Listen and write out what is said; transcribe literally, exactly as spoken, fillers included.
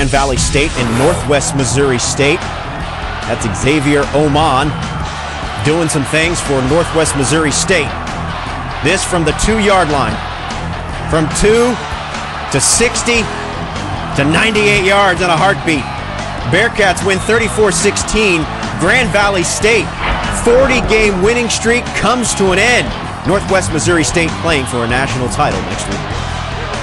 Grand Valley State and Northwest Missouri State. That's Xavier Omon doing some things for Northwest Missouri State. This from the two-yard line. From two to sixty to ninety-eight yards in a heartbeat. Bearcats win thirty-four sixteen. Grand Valley State forty-game winning streak comes to an end. Northwest Missouri State playing for a national title next week.